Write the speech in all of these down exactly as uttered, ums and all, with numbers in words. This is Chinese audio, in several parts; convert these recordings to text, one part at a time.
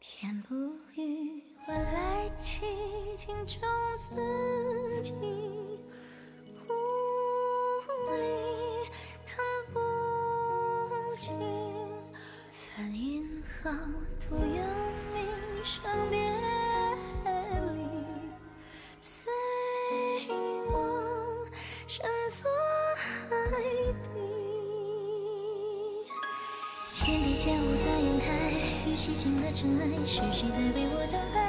天不语，晚来气，镜中自己，雾里看不清，梵音好，徒有名伤别离，随我深锁海底，天地间五色晕开。 与细心的尘埃，是谁在为我准备？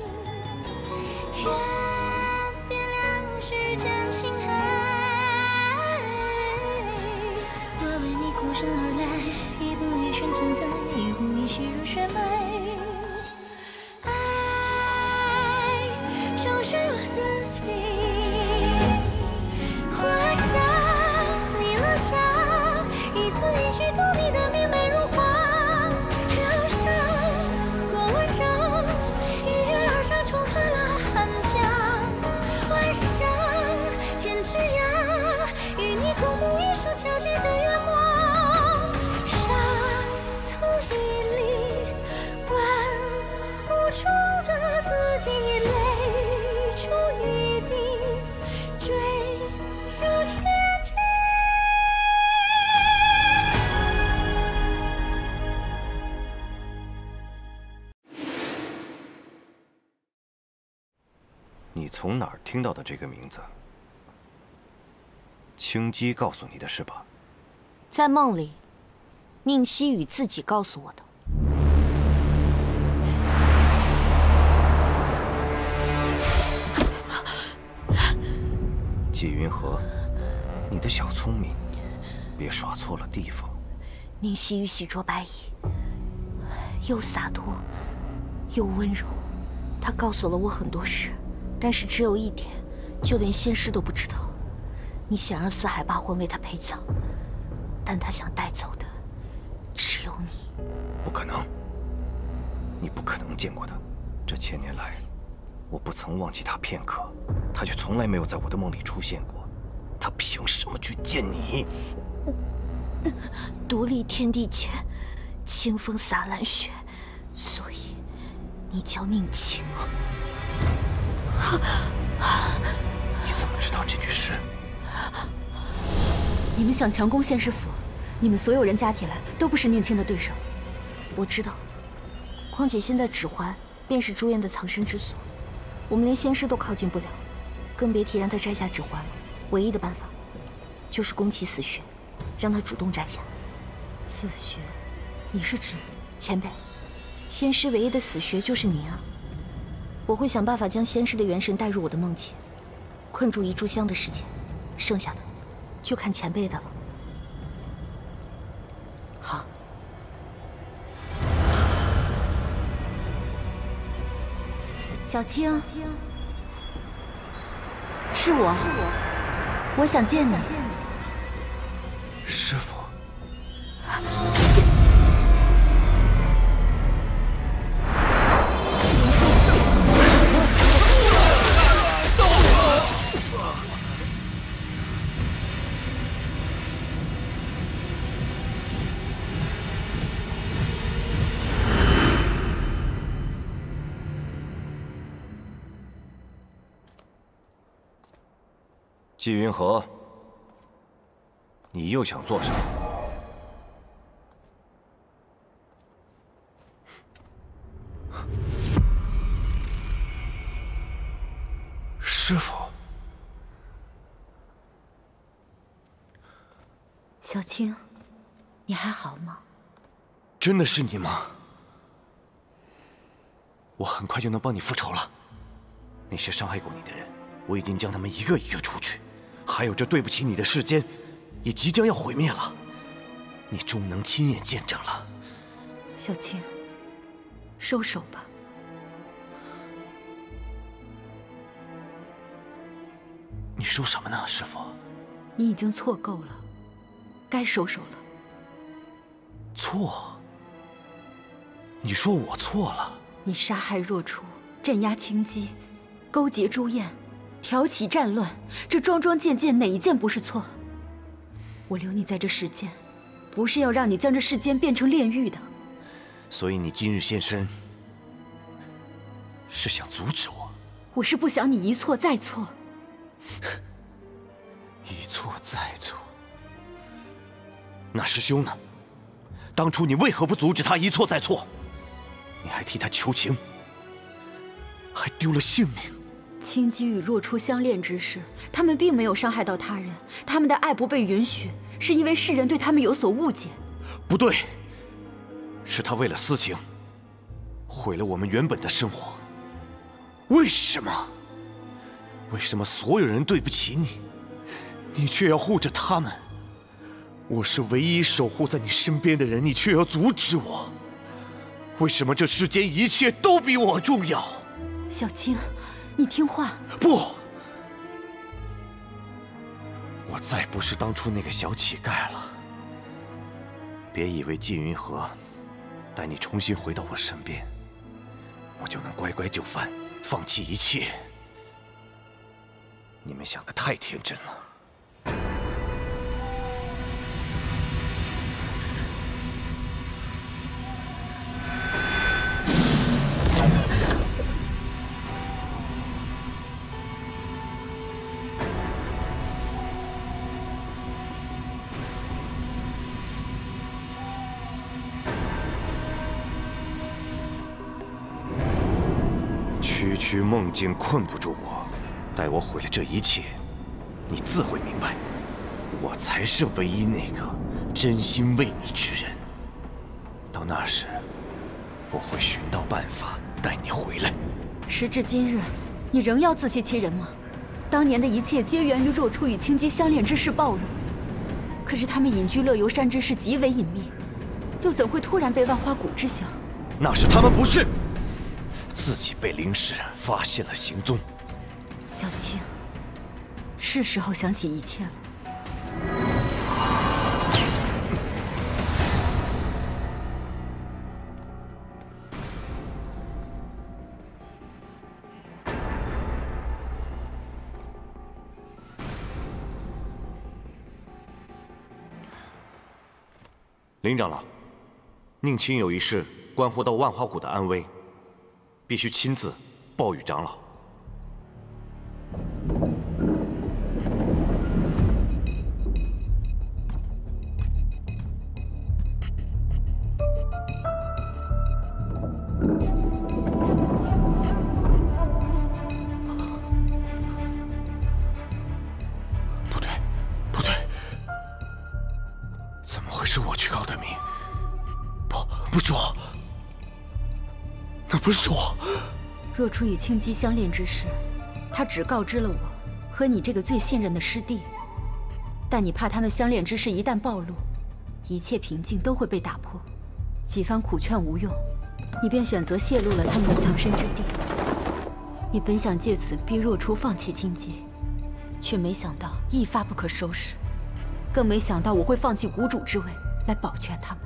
愿变亮世间星海。我为你孤身而来，一步一寻存在，一呼一吸入血脉。爱就是我自己，我想你落下，一字一句读你的明媚如画。 皎洁的月光，沙土一粒，万物中的自己，泪出一滴，坠入天际。 你从哪儿听到的这个名字？ 青姬告诉你的是吧？ 在梦里，宁熙宇自己告诉我的。 季云禾，你的小聪明，别耍错了地方。 宁熙宇洗濯白衣，又洒脱，又温柔。他告诉了我很多事，但是只有一点，就连仙师都不知道。 你想让四海八魂为他陪葬，但他想带走的只有你。 不可能，你不可能见过他。这千年来，我不曾忘记他片刻，他却从来没有在我的梦里出现过。他凭什么去见你？ 独立天地间，清风洒蓝雪，所以你叫宁清。 你怎么知道这句诗？ 你们想强攻仙师府，你们所有人加起来都不是宁清的对手。 我知道，况且现在指环便是朱颜的藏身之所，我们连仙师都靠近不了，更别提让他摘下指环了。唯一的办法，就是攻其死穴，让他主动摘下。 死穴？你是指前辈？仙师唯一的死穴就是你啊！我会想办法将仙师的元神带入我的梦境，困住一炷香的时间，剩下的。 就看前辈的了。好， 小青，是我，是我，我想见你。 师父。季云禾，你又想做什么？师父， 小青，你还好吗？ 真的是你吗？我很快就能帮你复仇了。那些伤害过你的人，我已经将他们一个一个除去。 还有这对不起你的世间，也即将要毁灭了，你终能亲眼见证了。 小青，收手吧。 你说什么呢，师父？ 你已经错够了，该收手了。 错？你说我错了？ 你杀害若初，镇压青姬，勾结朱燕。 挑起战乱，这桩桩件件哪一件不是错？我留你在这世间，不是要让你将这世间变成炼狱的。 所以你今日现身， 是想阻止我？ 我是不想你一错再错。 一错再错。那师兄呢？当初你为何不阻止他一错再错？你还替他求情，还丢了性命。 青姬与若初相恋之事，他们并没有伤害到他人，他们的爱不被允许，是因为世人对他们有所误解。 不对，是他为了私情，毁了我们原本的生活。为什么？为什么所有人对不起你，你却要护着他们？我是唯一守护在你身边的人，你却要阻止我。为什么这世间一切都比我重要？ 小青，你听话。 不，我再不是当初那个小乞丐了。别以为缙云河待你重新回到我身边，我就能乖乖就范，放弃一切。你们想得太天真了。区区梦境困不住我，待我毁了这一切，你自会明白，我才是唯一那个真心为你之人。到那时，我会寻到办法带你回来。 时至今日，你仍要自欺欺人吗？当年的一切皆源于若初与青姬相恋之事暴露，可是他们隐居乐游山之事极为隐秘，又怎会突然被万花谷知晓？ 那是他们不是。自己被灵石发现了行踪。 小青，是时候想起一切了。 林长老，宁亲有一事关乎到万花谷的安危，必须亲自报与长老。不对，不对，怎么会是我去告的名？不，不是我。那不是我。 若初与青姬相恋之事，他只告知了我和你这个最信任的师弟。但你怕他们相恋之事一旦暴露，一切平静都会被打破。几番苦劝无用，你便选择泄露了他们的藏身之地。你本想借此逼若初放弃青姬，却没想到一发不可收拾，更没想到我会放弃谷主之位来保全他们。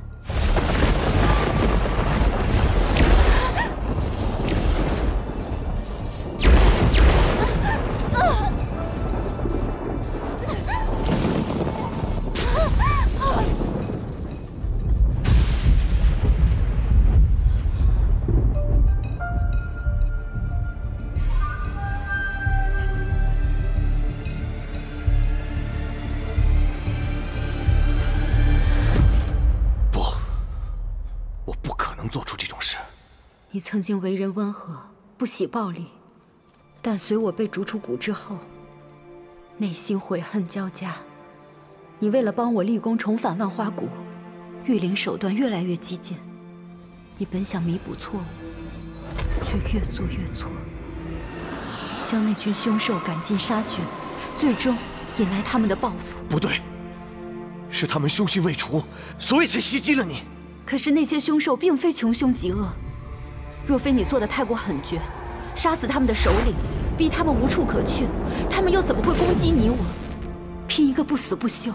你曾经为人温和，不喜暴力，但随我被逐出谷之后，内心悔恨交加。你为了帮我立功重返万花谷，御灵手段越来越激进。你本想弥补错误，却越做越错，将那群凶兽赶尽杀绝，最终引来他们的报复。 不对，是他们凶性未除，所以才袭击了你。 可是那些凶兽并非穷凶极恶。若非你做得太过狠绝，杀死他们的首领，逼他们无处可去，他们又怎么会攻击你我，拼一个不死不休？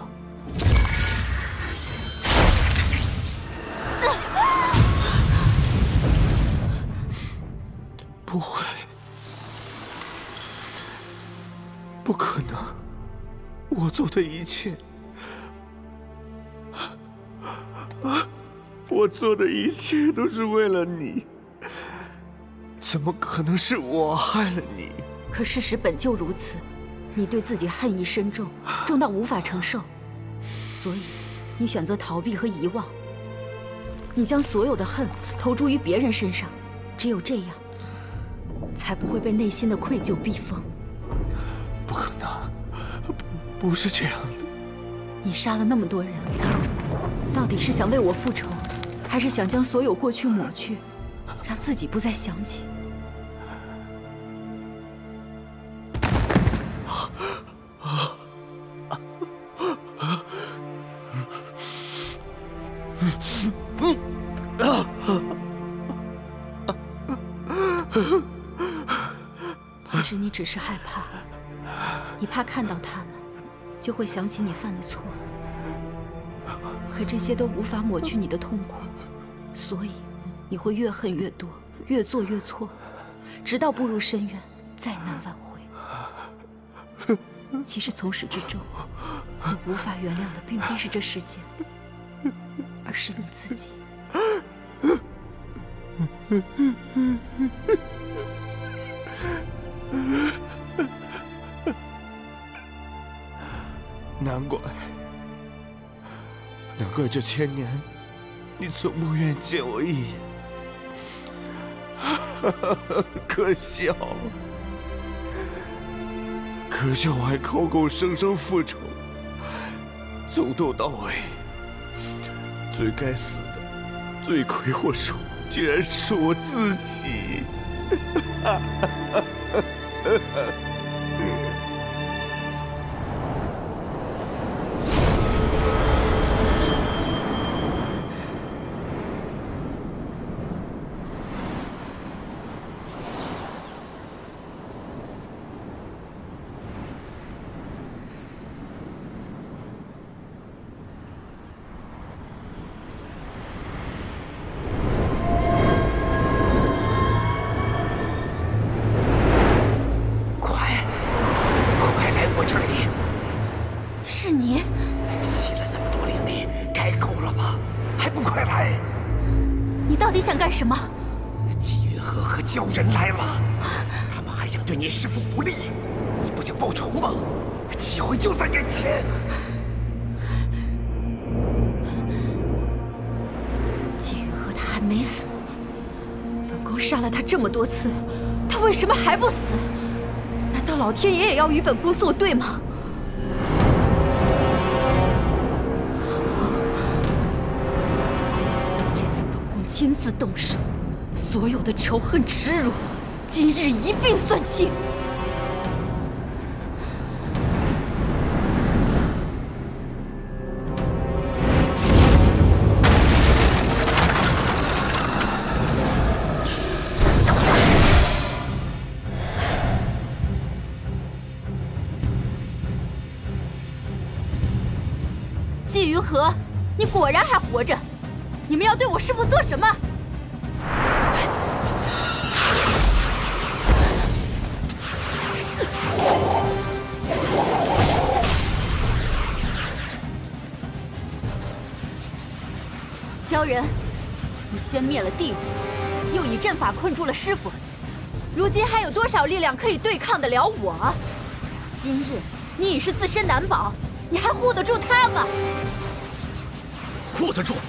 不会，不可能！我做的一切，我做的一切都是为了你。 怎么可能是我害了你？ 可事实本就如此，你对自己恨意深重，重到无法承受，所以你选择逃避和遗忘。你将所有的恨投注于别人身上，只有这样，才不会被内心的愧疚逼疯。 不可能，不，不是这样的。 你杀了那么多人，到底是想为我复仇，还是想将所有过去抹去，让自己不再想起？其实你只是害怕，你怕看到他们，就会想起你犯的错。可这些都无法抹去你的痛苦，所以你会越恨越多，越做越错，直到步入深渊，再难挽回。其实从始至终，你无法原谅的并非是这世间，而是你自己。 难怪，难怪这千年，你从不愿见我一眼。可笑，可笑！我还口口声声复仇，从头到尾，最该死的罪魁祸首，竟然是我自己。 什么？ 季云鹤和鲛人来了，他们还想对你师父不利，你不想报仇吗？机会就在眼前。 季云鹤他还没死，本宫杀了他这么多次，他为什么还不死？难道老天爷也要与本宫作对吗？亲自动手，所有的仇恨耻辱，今日一并算尽。季云鹤，你果然还活着！你们要对我师父做什么？鲛人，你先灭了地武，又以阵法困住了师父，如今还有多少力量可以对抗得了我？今日你已是自身难保，你还护得住他吗？ 护得住。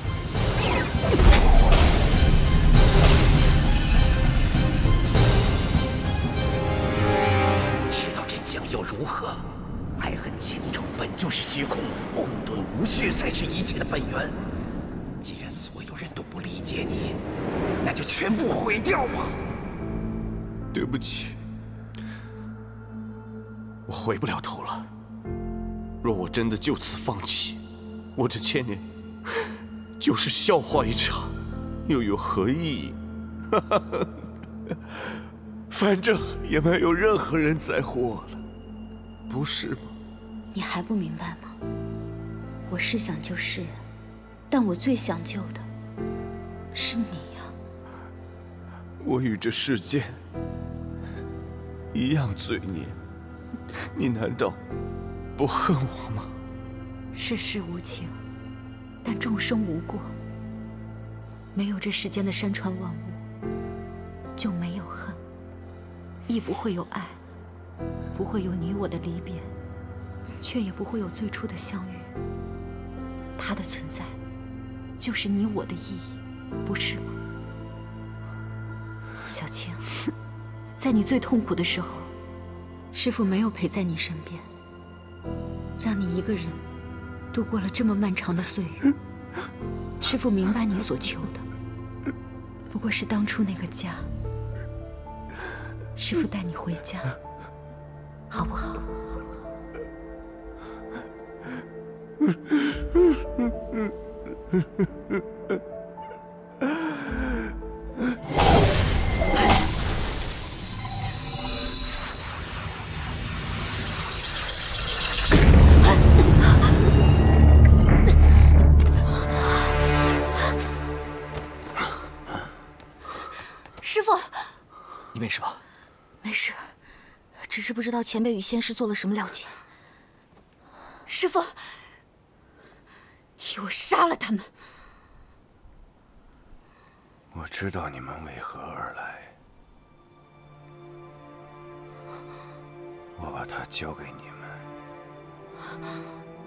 知道真相又如何？爱恨情仇本就是虚空，混沌无序才是一切的本源。既然所有人都不理解你，那就全部毁掉吧。 对不起，我回不了头了。若我真的就此放弃，我这千年就是笑话一场，又有何意义？反正也没有任何人在乎我了，不是吗？ 你还不明白吗？我是想救世人，但我最想救的是你呀。 我与这世间一样罪孽，你难道不恨我吗？ 世事无情，但众生无过。没有这世间的山川万物， 就没有恨，亦不会有爱，不会有你我的离别，却也不会有最初的相遇。它的存在，就是你我的意义，不是吗？小青，在你最痛苦的时候，师父没有陪在你身边，让你一个人度过了这么漫长的岁月。师父明白你所求的，不过是当初那个家。师父带你回家，好不好？ 师父， 你没事吧？ 没事，只是不知道前辈与仙师做了什么了结。师父，替我杀了他们！ 我知道你们为何而来，我把它交给你们。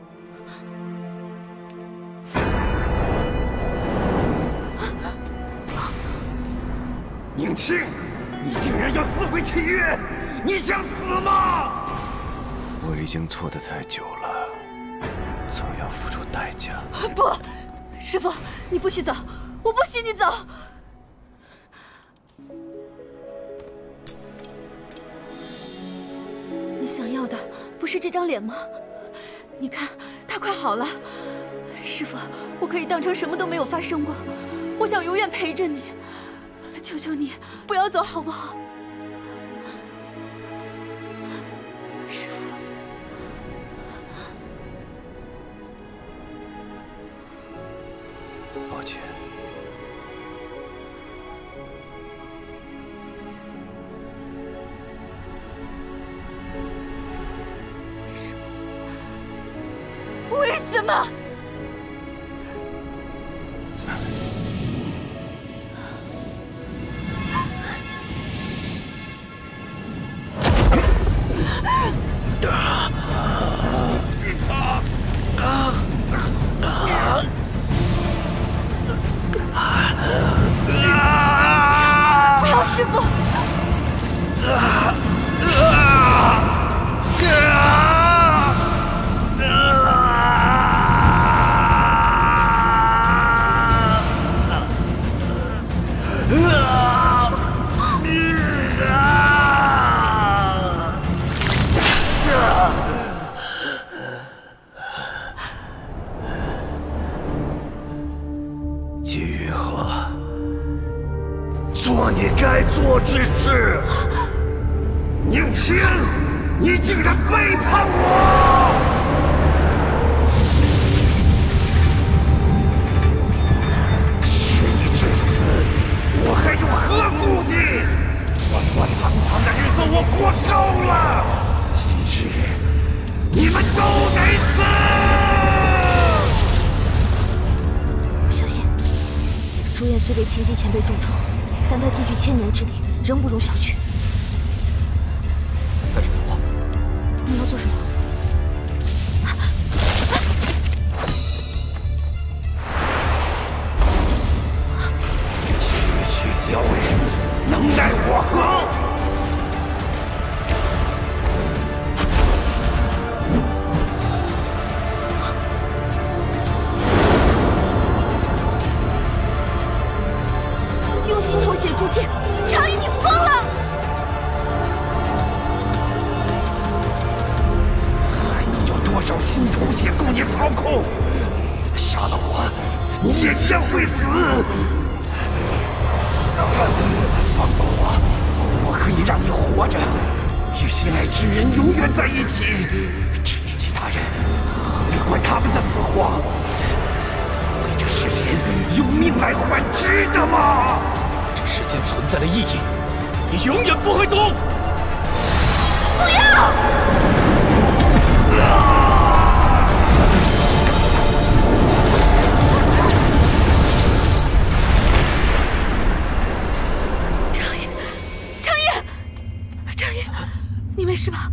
宁青，你竟然要撕毁契约！你想死吗？ 我已经错得太久了，总要付出代价。 不，师父，你不许走，我不许你走！你想要的不是这张脸吗？你看，它快好了。师父，我可以当成什么都没有发生过，我想永远陪着你。求求你，不要走，好不好？师父， 抱歉。 为什么？师父， 季云鹤，做你该做之事。宁青，你竟然背叛我！事已至此，我还有何顾忌？黄花苍苍的日子我过够了，今日你们都得死！ 小心！朱颜虽被青姬前辈重thương，但他积聚千年之力，仍不容小觑。 暂时等我。 你要做什么？ 区区鲛人，能奈我何？ 用心头血铸剑，常宇，你疯了！ 还能有多少心头血供你操控？杀了我，你也一样会死！放过我，我可以让你活着，与心爱之人永远在一起。至于其他人，别管他们的死活。为这世间用命来换，值得吗？ 这世间存在的意义，你永远不会懂。 不要！常宇， 没事吧？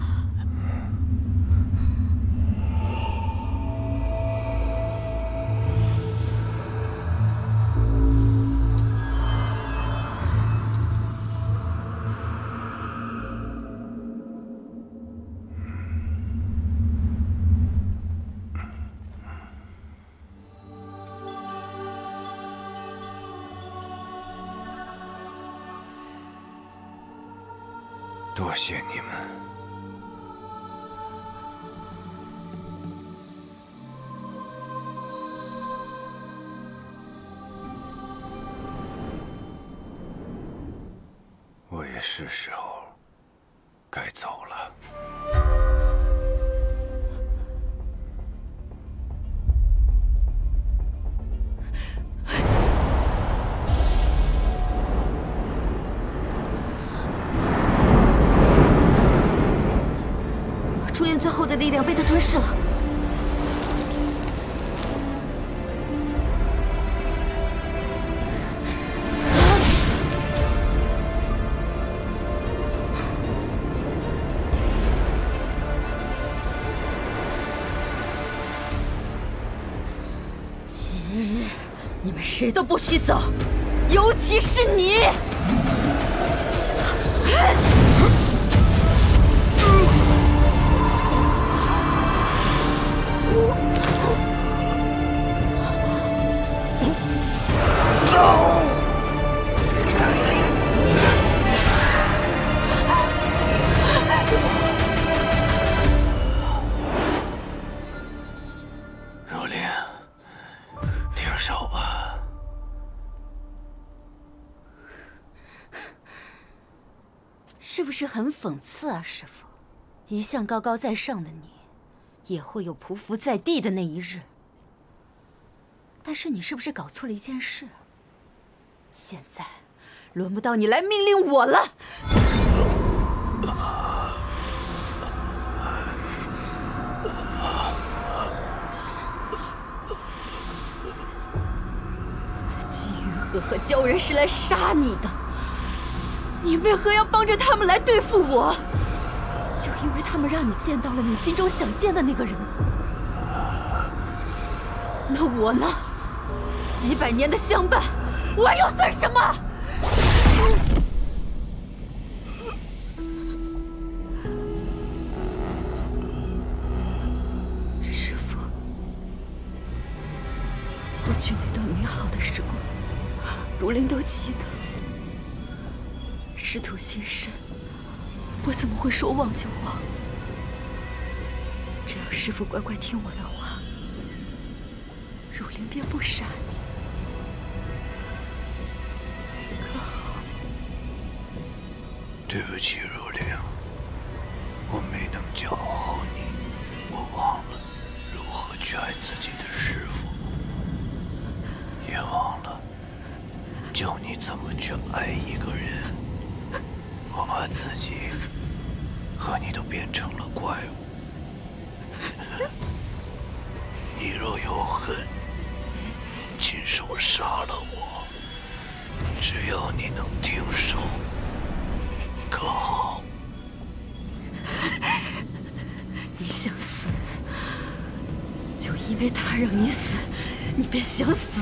多谢你们。我也是时候该走了。 朱颜最后的力量被他吞噬了。今日你们谁都不许走，尤其是你！ 若灵，停手吧。 是不是很讽刺啊，师傅？一向高高在上的你，也会有匍匐在地的那一日。但是你是不是搞错了一件事？现在轮不到你来命令我了。姬云鹤和鲛人是来杀你的，你为何要帮着他们来对付我？就因为他们让你见到了你心中想见的那个人。那我呢？几百年的相伴，我又算什么？师父，过去那段美好的时光，如灵都记得。师徒情深，我怎么会说忘就忘？只要师父乖乖听我的话，如灵便不杀你。可好？ 对不起，如灵，我没能教好你，我忘了如何去爱自己的师父，也忘了教你怎么去爱一个人。我把自己和你都变成了怪物。你若有恨，亲手杀了我，只要你能停手，可好？ 你想死，就因为他让你死，你便想死？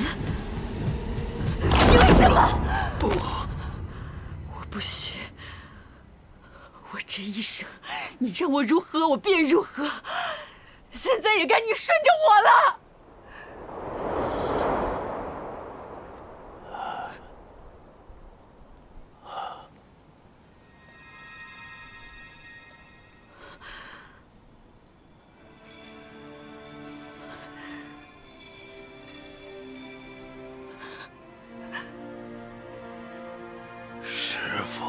凭什么？ 不， 我不许。我这一生，你让我如何，我便如何。现在也该你顺着我了。 师父，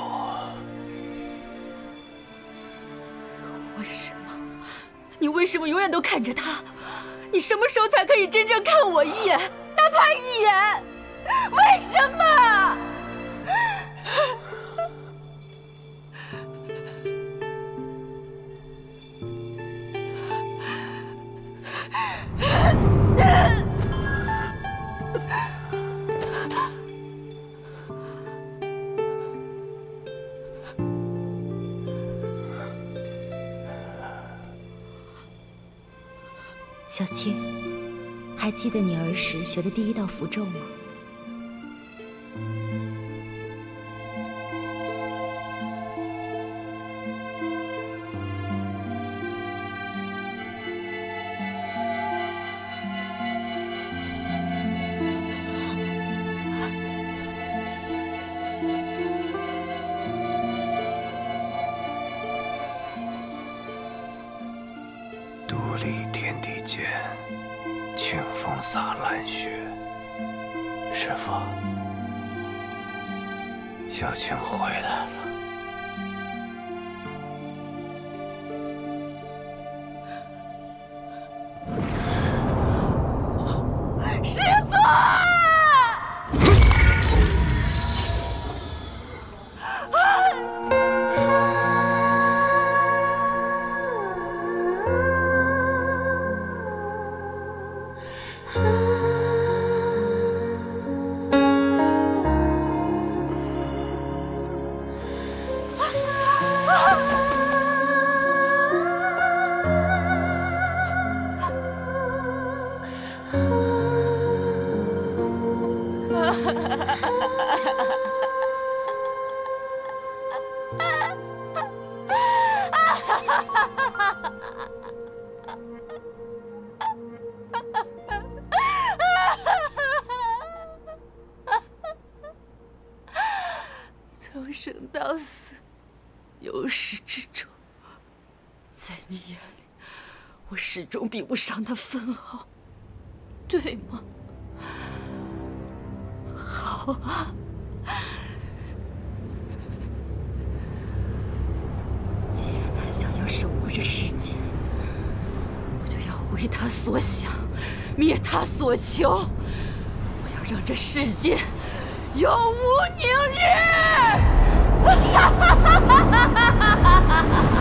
为什么？你为什么永远都看着他？你什么时候才可以真正看我一眼，哪怕一眼？为什么？ 小七，还记得你儿时学的第一道符咒吗？ 清风洒蓝雪，师父，小青回来了。 师父！从生到死，由始至终，在你眼里，我始终比不上他分毫，对吗？好啊，既然他想要守护这世界，我就要回他所想，灭他所求，我要让这世界永无宁日！哈哈哈哈哈哈！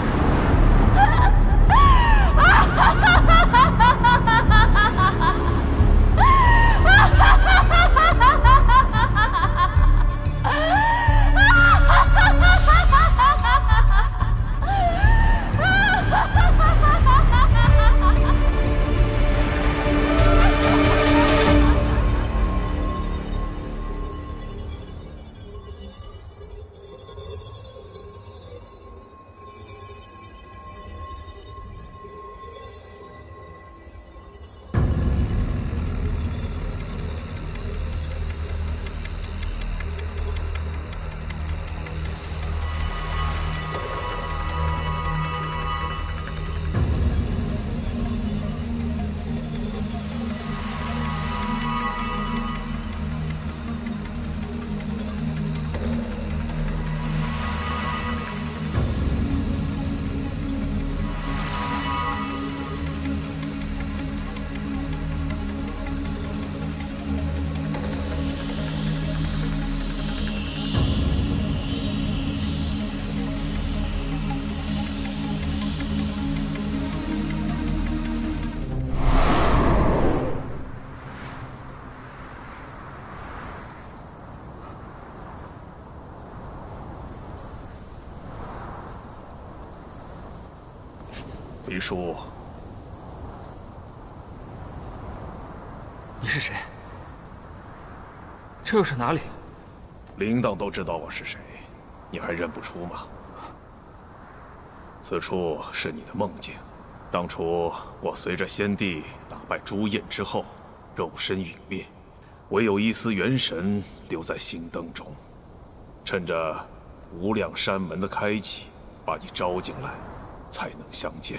黎叔， 你是谁？这又是哪里？ 铃铛都知道我是谁，你还认不出吗？此处是你的梦境。当初我随着先帝打败朱印之后，肉身陨灭，唯有一丝元神留在星灯中，趁着无量山门的开启，把你招进来，才能相见。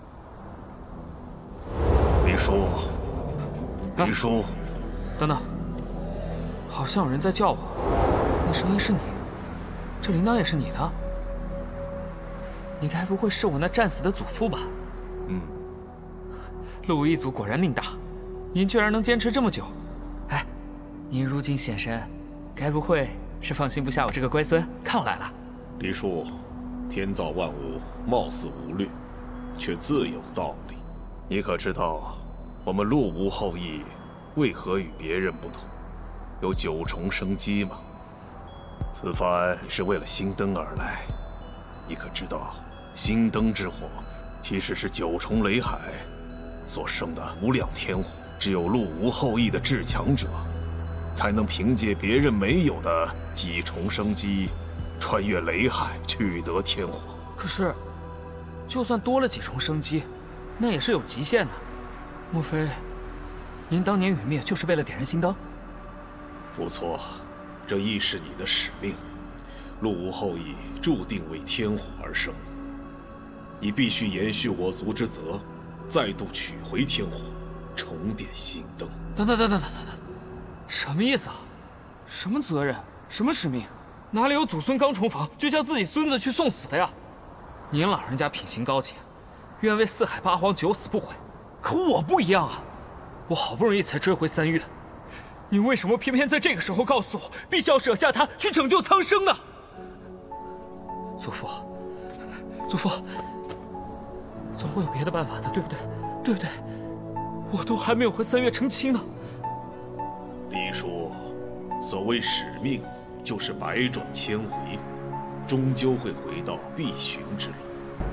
黎叔，黎叔，啊、 等等，好像有人在叫我，那声音是你，这铃铛也是你的，你该不会是我那战死的祖父吧？ 嗯， 陆一族果然命大，您居然能坚持这么久。哎，您如今现身，该不会是放心不下我这个乖孙，看我来了？ 黎叔，天造万物，貌似无虑，却自有道理。你可知道，我们陆无后裔为何与别人不同，有九重生机吗？此番是为了星灯而来，你可知道，星灯之火其实是九重雷海所生的无量天火，只有陆无后裔的至强者，才能凭借别人没有的几重生机，穿越雷海，取得天火。 可是，就算多了几重生机，那也是有极限的。莫非，您当年陨灭就是为了点燃心灯？ 不错，这亦是你的使命。陆无后裔注定为天火而生，你必须延续我族之责，再度取回天火，重点心灯。 等等等等等等等，什么意思啊？什么责任？什么使命？哪里有祖孙刚重逢就叫自己孙子去送死的呀？您老人家品行高洁，愿为四海八荒九死不悔，可我不一样啊！我好不容易才追回三月，你为什么偏偏在这个时候告诉我，必须要舍下他去拯救苍生呢？祖父，祖父，总会有别的办法的，对不对？对不对？我都还没有和三月成亲呢。 李叔，所谓使命，就是百转千回，终究会回到必寻之路。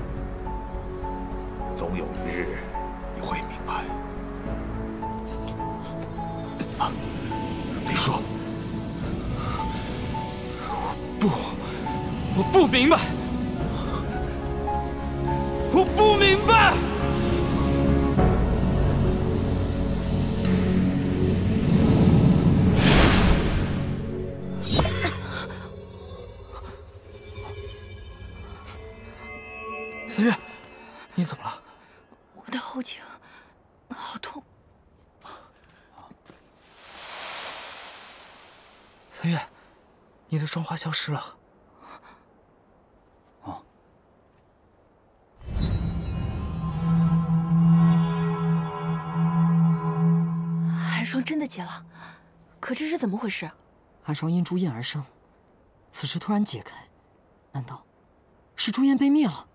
总有一日，你会明白。啊，李叔， 我不，我不明白，我不明白。三月，你怎么了？ 我的后颈好痛。 三月，你的霜花消失了。 哦。 寒霜真的结了，可这是怎么回事？ 寒霜因朱焰而生，此时突然解开，难道是朱焰被灭了？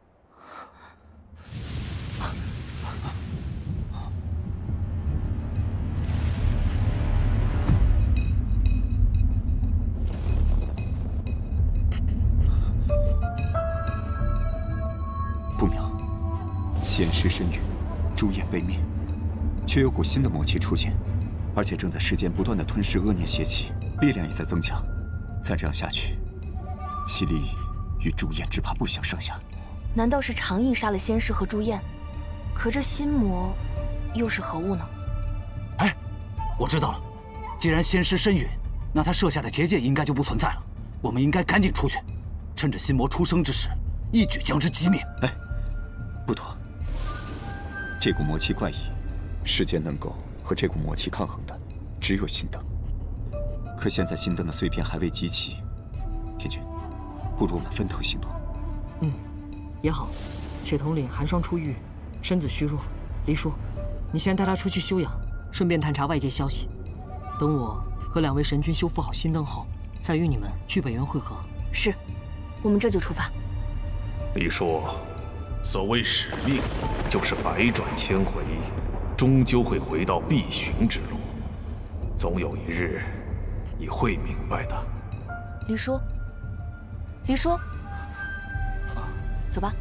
不妙，仙尸身陨，朱焰被灭，却有股新的魔气出现，而且正在时间不断的吞噬恶念邪气，力量也在增强。再这样下去，其力与朱焰只怕不相上下。 难道是长印杀了仙尸和朱焰？可这心魔又是何物呢？ 哎，我知道了，既然仙尸身陨，那他设下的结界应该就不存在了。我们应该赶紧出去，趁着心魔出生之时，一举将之击灭。 哎，不妥，这股魔气怪异，世间能够和这股魔气抗衡的，只有心灯。可现在心灯的碎片还未集齐，天君，不如我们分头行动。 嗯，也好。雪统领寒霜出狱，身子虚弱。黎叔，你先带他出去休养，顺便探查外界消息。等我和两位神君修复好心灯后，再与你们去北原会合。 是，我们这就出发。 李叔，所谓使命，就是百转千回，终究会回到必寻之路。总有一日，你会明白的。 黎叔，黎叔，走吧。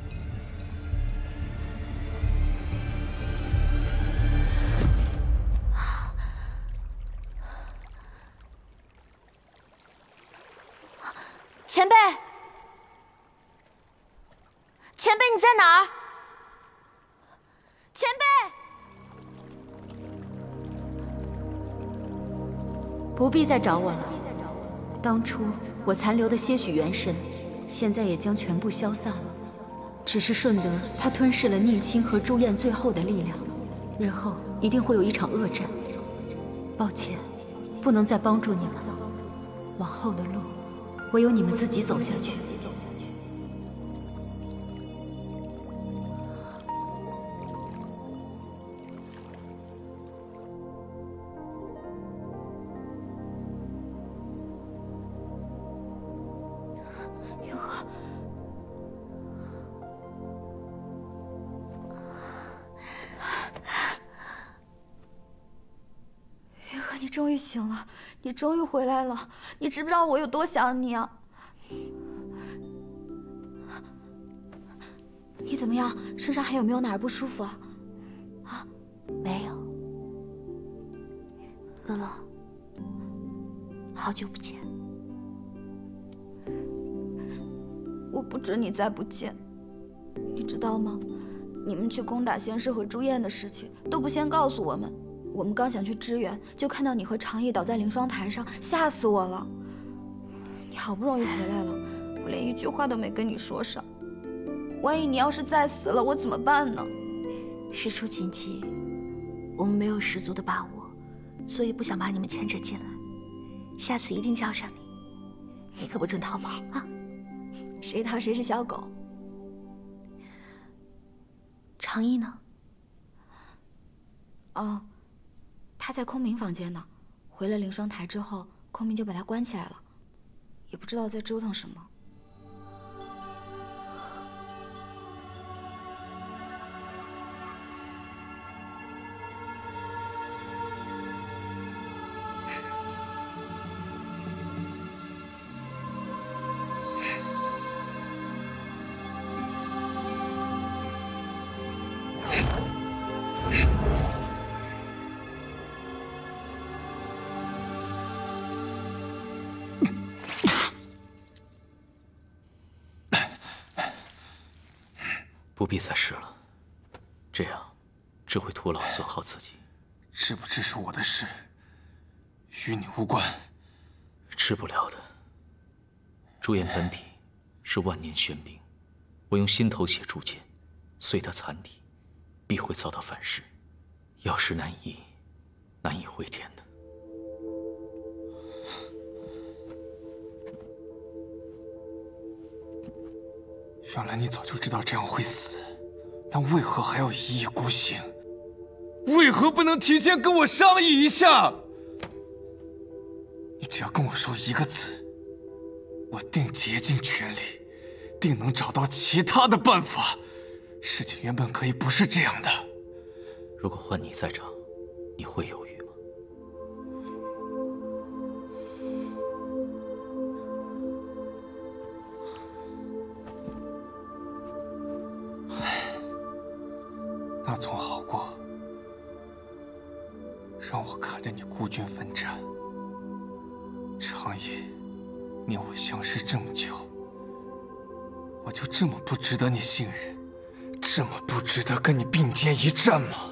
前辈，前辈你在哪儿？前辈， 不必再找我了。当初我残留的些许元神，现在也将全部消散了。只是顺德他吞噬了宁青和朱焰最后的力量，日后一定会有一场恶战。抱歉，不能再帮助你们了。往后的路，唯有你们自己走下去。 云鹤，云鹤，你终于醒了，你终于回来了。你知不知道我有多想你啊？你怎么样？身上还有没有哪儿不舒服啊？啊？ 久不见。 我不准你再不见，你知道吗？你们去攻打仙师和朱燕的事情都不先告诉我们，我们刚想去支援，就看到你和长意倒在凌霜台上，吓死我了。你好不容易回来了，我连一句话都没跟你说上。万一你要是再死了，我怎么办呢？ 事出紧急，我们没有十足的把握，所以不想把你们牵扯进来。下次一定叫上你，你可不准逃跑啊！ 谁逃谁是小狗。 长意呢？ 哦，他在空明房间呢。回了凌霜台之后，空明就把他关起来了，也不知道在折腾什么。 不必再试了，这样只会徒劳损耗自己。 支不支是我的事，与你无关。 治不了的。朱颜本体是万年玄冰，我用心头血铸剑，碎他残体，必会遭到反噬，药石难移，难以回天的。 原来你早就知道这样会死，但为何还要一意孤行？为何不能提前跟我商议一下？你只要跟我说一个字，我定竭尽全力，定能找到其他的办法。事情原本可以不是这样的。 如果换你在场，你会犹豫吗？ 那总好过让我看着你孤军奋战。长意，你我相识这么久，我就这么不值得你信任，这么不值得跟你并肩一战吗？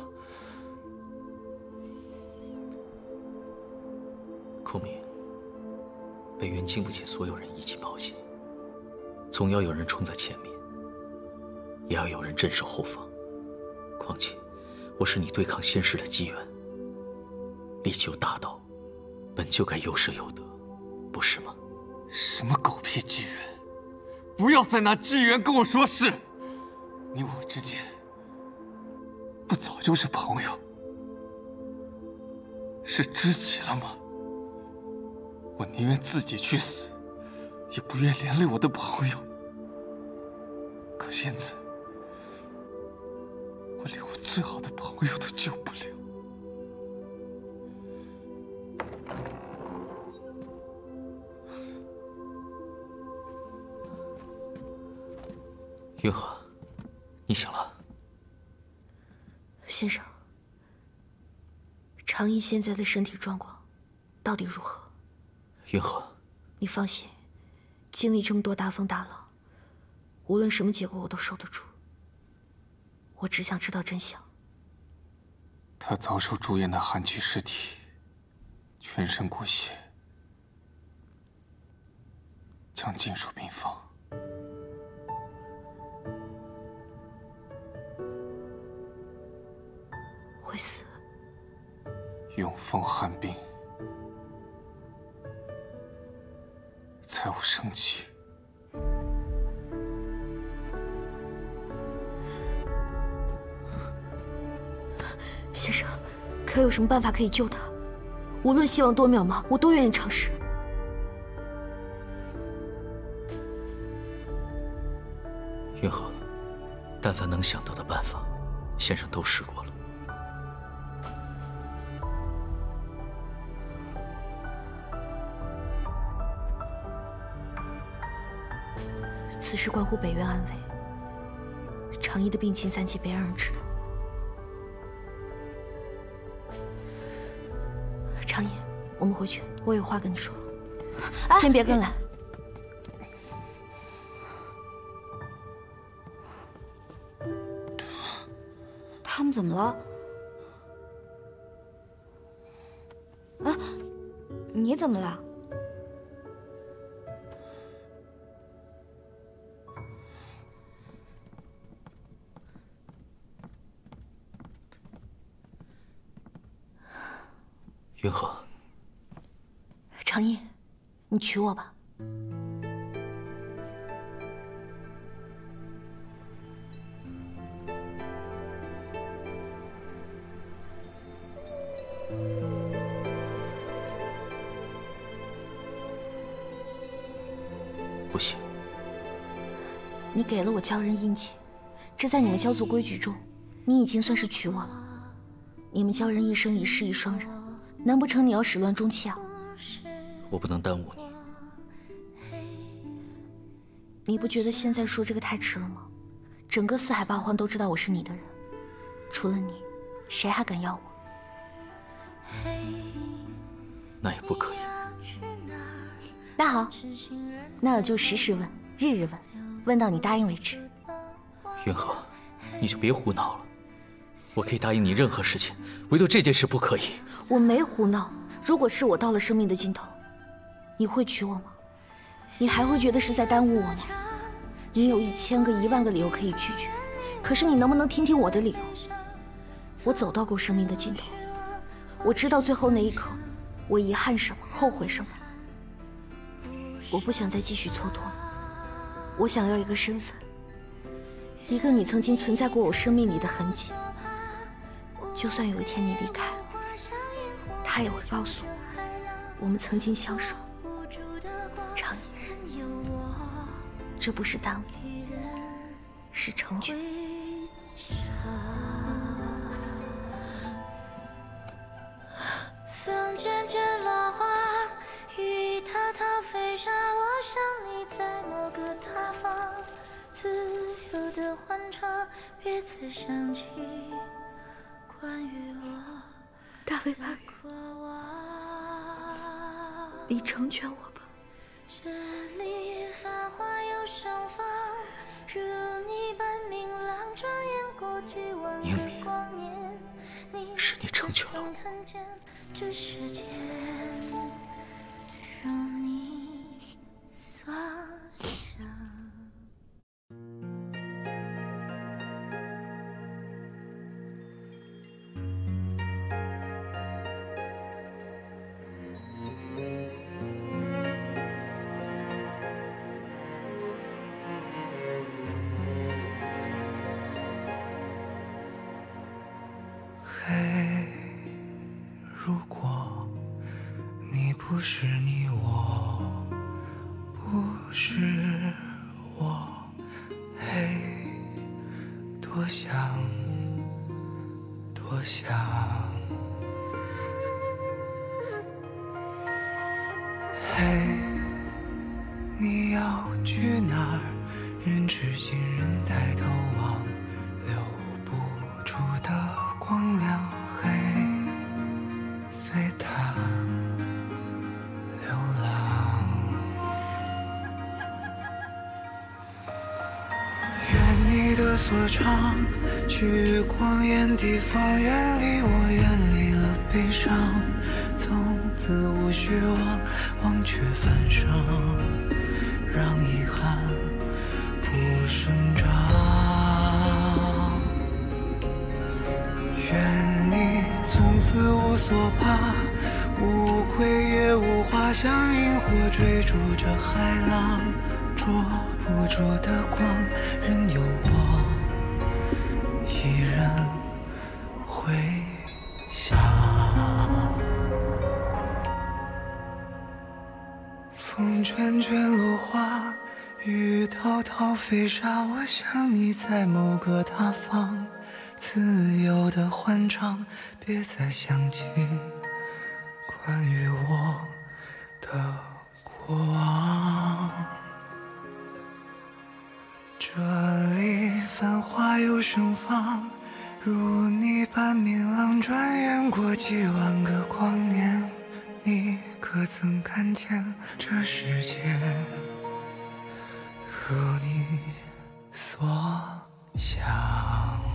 空明，北渊经不起所有人一起抱起，总要有人冲在前面，也要有人镇守后方。况且，我是你对抗仙师的机缘。力求大道，本就该有舍有得，不是吗？ 什么狗屁机缘！不要再拿机缘跟我说事。你我之间，不早就是朋友，是知己了吗？我宁愿自己去死，也不愿连累我的朋友。可现在，我连我最好的朋友都救不了。 云河，你醒了。 先生，长意现在的身体状况到底如何？ 云河， 你放心，经历这么多大风大浪，无论什么结果我都受得住。我只想知道真相。 他遭受朱颜的寒气尸体，全身骨血，将尽数病房。 会死。 永封寒冰，才无生气。 先生，可有什么办法可以救他？无论希望多渺茫，我都愿意尝试。 云河，但凡能想到的办法，先生都试过了。 此事关乎北渊安危，长意的病情暂且别让人知道。长意，我们回去，我有话跟你说。 先别跟来。 他们怎么了？啊，你怎么了？ 云禾， 长夜，你娶我吧。 不行， 你给了我鲛人印记，这在你们鲛族规矩中，你已经算是娶我了。你们鲛人一生一世一双人，难不成你要始乱终弃啊？ 我不能耽误你。 你不觉得现在说这个太迟了吗？整个四海八荒都知道我是你的人，除了你，谁还敢要我？ 那也不可以。 那好，那我就时时问，日日问，问到你答应为止。 云禾，你就别胡闹了。我可以答应你任何事情，唯独这件事不可以。 我没胡闹。如果是我到了生命的尽头，你会娶我吗？你还会觉得是在耽误我吗？你有一千个一万个理由可以拒绝，可是你能不能听听我的理由？我走到过生命的尽头，我知道最后那一刻，我遗憾什么，后悔什么。我不想再继续蹉跎了，我想要一个身份，一个你曾经存在过我生命里的痕迹。就算有一天你离开了，他也会告诉我，我们曾经相守。长夜，这不是耽误，是成全。 风阵阵落花，雨滔滔飞沙，我想你在某个他方，自由的欢唱，别再想起关于我大卫爸，你成全我吧。 这里繁华又盛放，如你般明朗，转眼过几万个光年， 是你成全了我。 看见这世间如你所想。 不是你我，不是我，嘿，多想，多想，嘿，你要去哪儿？人知心人抬头望，留不住的光亮，嘿，随它流浪。愿你的所长，去光艳地方，远离我，远离了悲伤，从此无需望，忘却繁盛，让遗憾不生长。愿你从此无所怕，无愧也无花，像萤火追逐着海浪，捉不住的光，任由我一人回想。风卷卷落花，雨滔滔飞沙，我想你在某个他方，自由的欢唱，别再想起关于我的过往。这里繁华又盛放，如你般明朗，转眼过几万个光年， 你可曾看见这世界如你所想？